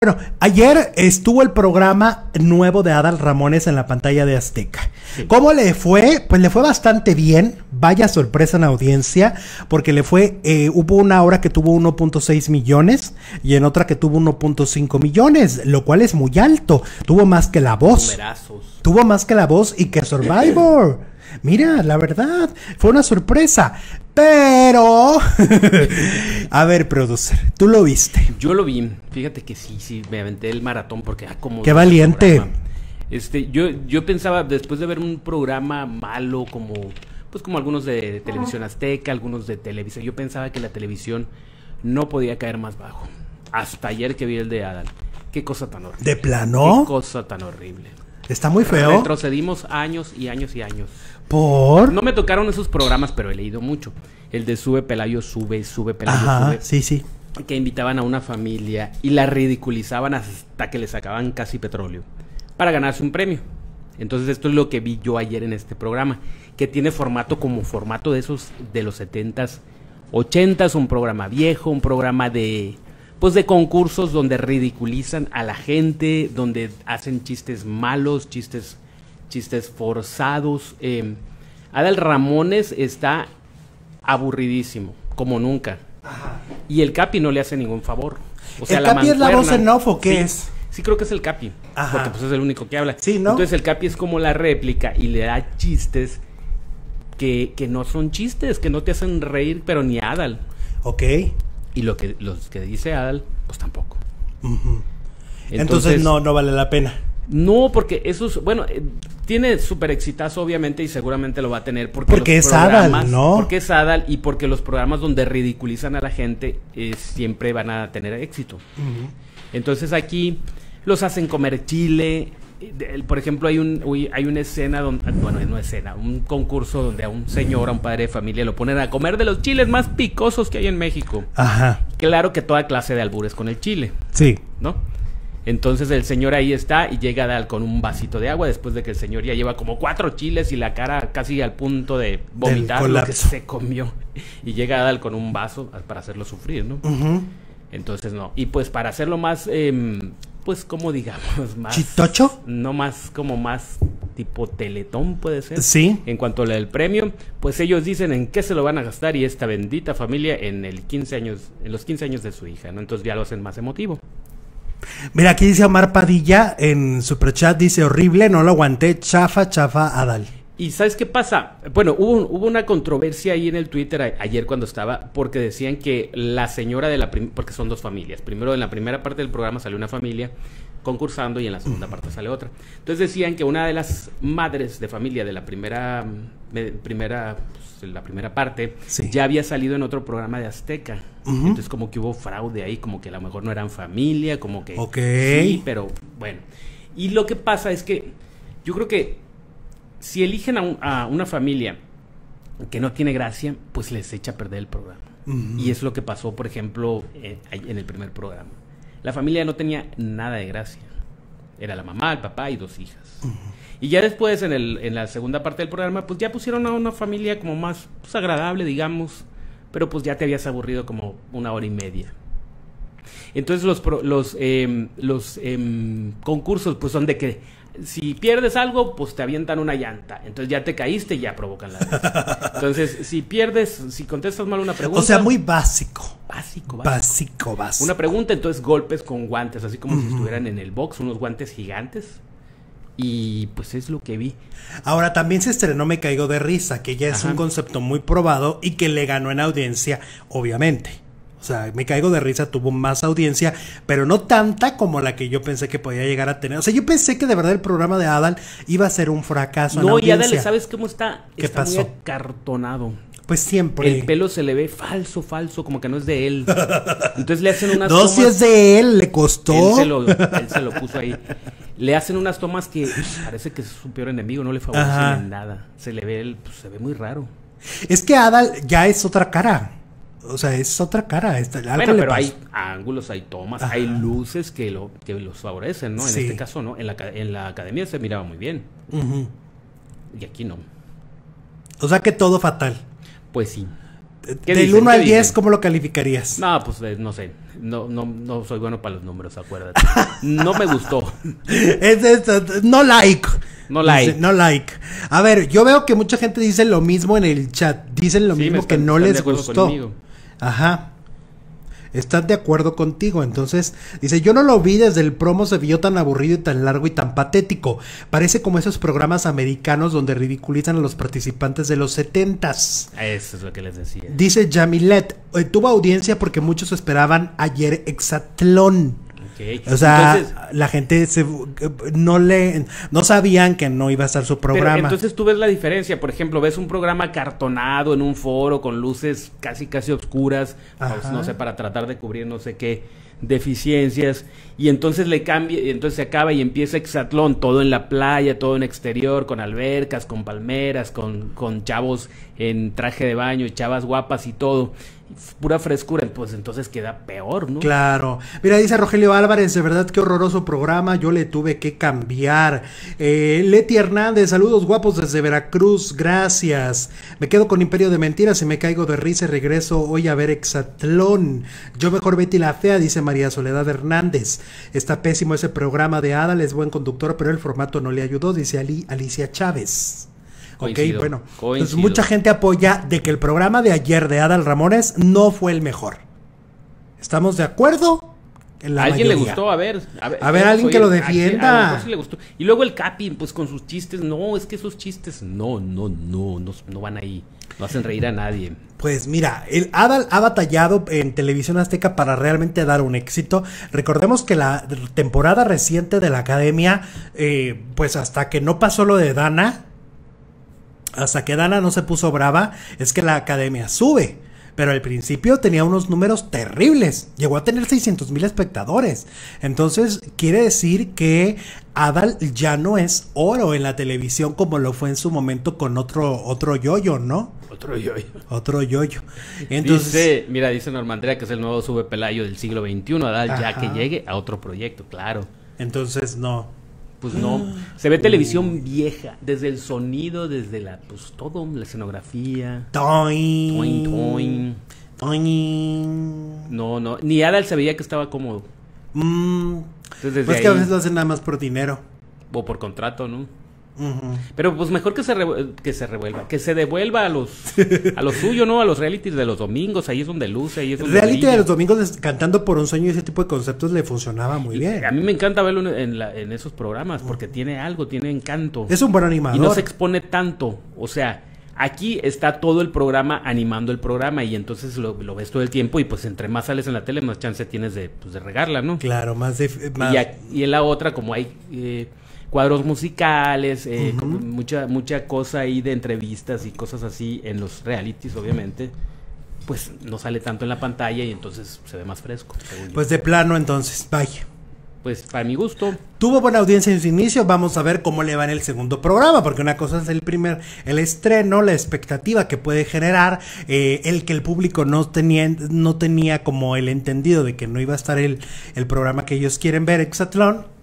Bueno, ayer estuvo el programa nuevo de Adal Ramones en la pantalla de Azteca. Sí. ¿Cómo le fue? Pues le fue bastante bien. Vaya sorpresa en audiencia, porque le fue, hubo una hora que tuvo 1.6 millones y en otra que tuvo 1.5 millones, lo cual es muy alto. Tuvo más que La Voz. Numerazos. Tuvo más que La Voz y que Survivor. Mira, la verdad, fue una sorpresa. Pero, a ver, producer, ¿tú lo viste? Yo lo vi, fíjate que sí, me aventé el maratón porque como... ¡Qué valiente! Yo pensaba, después de ver un programa malo como algunos de Televisión Azteca, algunos de Televisa, yo pensaba que la televisión no podía caer más bajo. Hasta ayer que vi el de Adal. Qué cosa tan horrible. ¿De plano? Qué cosa tan horrible. Está muy feo. Retrocedimos años y años y años. ¿Por? No me tocaron esos programas, pero he leído mucho. El de Sube Pelayo Sube, Sube Pelayo Sube. Sí. Que invitaban a una familia y la ridiculizaban hasta que le sacaban casi petróleo para ganarse un premio. Entonces esto es lo que vi yo ayer en este programa, que tiene formato como formato de esos de los 70s, 80s, un programa viejo, un programa de concursos donde ridiculizan a la gente, donde hacen chistes malos, chistes forzados. Adal Ramones está aburridísimo, como nunca. Ajá. Y el Capi no le hace ningún favor. O sea, ¿El Capi es la voz en off o qué sí, es? Sí, creo que es el Capi. Ajá. Porque pues es el único que habla. Sí, ¿no? Entonces el Capi es como la réplica y le da chistes que no son chistes, que no te hacen reír, pero ni a Adal. Ok. Y los que dice Adal, pues tampoco. Uh-huh. Entonces no vale la pena. No, porque eso es, bueno, tiene súper exitazo obviamente y seguramente lo va a tener porque es Adal, ¿no? Porque es Adal y porque los programas donde ridiculizan a la gente siempre van a tener éxito. Uh-huh. Entonces aquí los hacen comer chile. Por ejemplo, hay una escena donde, un concurso donde a un señor, a un padre de familia, lo ponen a comer de los chiles más picosos que hay en México. Ajá. Claro que toda clase de albures con el chile. Sí. ¿No? Entonces el señor ahí está y llega Adal con un vasito de agua después de que el señor ya lleva como 4 chiles y la cara casi al punto de vomitar lo que se comió. Y llega Adal con un vaso para hacerlo sufrir, ¿no? Uh-huh. Entonces no. Y pues para hacerlo más, pues como digamos, más... ¿Chitocho? No más, como más tipo Teletón puede ser. Sí. En cuanto al premio, pues ellos dicen en qué se lo van a gastar y esta bendita familia en los 15 años de su hija, ¿no? Entonces ya lo hacen más emotivo. Mira, aquí dice Omar Padilla en Superchat, dice horrible, no lo aguanté, chafa Adal. ¿Y sabes qué pasa? Bueno, hubo una controversia ahí en el Twitter ayer cuando estaba, porque decían que la señora porque son dos familias. Primero, en la primera parte del programa salió una familia concursando y en la segunda parte sale otra. Entonces decían que una de las madres de familia de la primera parte, sí, ya había salido en otro programa de Azteca. Uh-huh. Entonces como que hubo fraude ahí, como que a lo mejor no eran familia, como que... Okay. Sí, pero bueno. Y lo que pasa es que yo creo que si eligen a una familia que no tiene gracia, pues les echa a perder el programa. Uh-huh. Y es lo que pasó, por ejemplo, en el primer programa. La familia no tenía nada de gracia. Era la mamá, el papá y 2 hijas. Uh-huh. Y ya después, en la segunda parte del programa, pues ya pusieron a una familia como más agradable, digamos, pero pues ya te habías aburrido como 1 hora y media. Entonces los concursos pues son de que si pierdes algo, pues te avientan una llanta. Entonces ya te caíste y ya provocan la risa. Entonces, si contestas mal una pregunta... O sea, muy básico. Básico. Una pregunta, entonces golpes con guantes, así como si estuvieran en el box, unos guantes gigantes. Y pues es lo que vi. Ahora también se estrenó Me Caigo de Risa, que ya es un concepto muy probado y que le ganó en audiencia, obviamente. O sea, Me Caigo de Risa tuvo más audiencia, pero no tanta como la que yo pensé que podía llegar a tener. O sea, yo pensé que de verdad el programa de Adal iba a ser un fracaso en audiencia. No, y Adal, ¿sabes cómo está? ¿Qué está pasó? Muy acartonado. Pues siempre. El pelo se le ve falso, como que no es de él. Entonces le hacen unas tomas... No, si es de él, le costó. Él se lo puso ahí. Le hacen unas tomas que parece que es su peor enemigo, no le favorecen en nada. Se le ve, se ve muy raro. Es que Adal ya es otra cara. O sea, es otra cara. Bueno, pero hay ángulos, hay tomas, hay luces que los favorecen, ¿no? En este caso, ¿no? En la academia se miraba muy bien. Uh-huh. Y aquí no. O sea que todo fatal. Pues sí. Del 1 al 10, ¿cómo lo calificarías? No, pues no sé. No soy bueno para los números, acuérdate. No me gustó. No like. No like. No like. A ver, yo veo que mucha gente dice lo mismo en el chat. Dicen lo mismo que no les gustó. Ajá. Están de acuerdo contigo. Entonces, dice, yo no lo vi desde el promo, se vio tan aburrido y tan largo y tan patético. Parece como esos programas americanos donde ridiculizan a los participantes de los 70s. Eso es lo que les decía. Dice Yamilet, tuvo audiencia porque muchos esperaban ayer Hexatlón. Okay. O sea, entonces, la gente no sabían que no iba a estar su programa. Pero entonces tú ves la diferencia, por ejemplo, ves un programa cartonado en un foro con luces casi oscuras, pues, no sé, para tratar de cubrir no sé qué deficiencias, y entonces le cambia, y entonces se acaba y empieza Hexatlón, todo en la playa, todo en exterior, con albercas, con palmeras, con chavos en traje de baño, chavas guapas y todo. Pura frescura, pues entonces queda peor, ¿no? Claro. Mira, dice Rogelio Álvarez, de verdad qué horroroso programa, yo le tuve que cambiar. Leti Hernández, saludos guapos desde Veracruz, gracias. Me quedo con Imperio de Mentiras y me caigo de risa y regreso hoy a ver Hexatlón. Yo mejor Betty la Fea, dice María Soledad Hernández. Está pésimo ese programa de Adal, es buen conductor, pero el formato no le ayudó, dice Alicia Chávez. Coincido, ok, bueno, pues mucha gente apoya de que el programa de ayer de Adal Ramones no fue el mejor. ¿Estamos de acuerdo? ¿A alguien le gustó? A ver, alguien que lo defienda. Sí le gustó. Y luego el Capi, pues con sus chistes, no, es que esos chistes no van ahí, no hacen reír a nadie. Pues mira, el Adal ha batallado en Televisión Azteca para realmente dar un éxito. Recordemos que la temporada reciente de la Academia, pues hasta que no pasó lo de Dana, hasta que Dana no se puso brava, es que la Academia sube. Pero al principio tenía unos números terribles. Llegó a tener 600,000 espectadores. Entonces quiere decir que Adal ya no es oro en la televisión como lo fue en su momento con otro yoyo, ¿no? Otro yoyo. Entonces, dice Norma Andrea que es el nuevo Sube Pelayo del siglo XXI. Adal ya que llegue a otro proyecto, claro. Entonces no. Pues no, se ve televisión vieja, desde el sonido, desde pues todo, la escenografía. Toing. No, ni Adal se veía que estaba cómodo. Pues que a veces lo hacen nada más por dinero. O por contrato, ¿no? Pero pues mejor que se revuelva, que se devuelva a lo suyo, ¿no? A los realities de los domingos, ahí es donde luce, ahí es donde reality brilla. De los domingos cantando por un sueño y ese tipo de conceptos le funcionaba muy bien. A mí me encanta verlo en esos programas porque tiene algo, tiene encanto. Es un buen animador. Y no se expone tanto, o sea, aquí está todo el programa animando el programa y entonces lo ves todo el tiempo y pues entre más sales en la tele, más chance tienes de regarla, ¿no? Claro, más. Y en la otra, como hay cuadros musicales, mucha cosa ahí de entrevistas y cosas así en los realities, obviamente, pues no sale tanto en la pantalla y entonces se ve más fresco. Pues de plano entonces, vaya. Pues para mi gusto. Tuvo buena audiencia en su inicio, vamos a ver cómo le va en el segundo programa, porque una cosa es el estreno, la expectativa que puede generar, el que el público no tenía como el entendido de que no iba a estar el programa que ellos quieren ver, Hexatlón.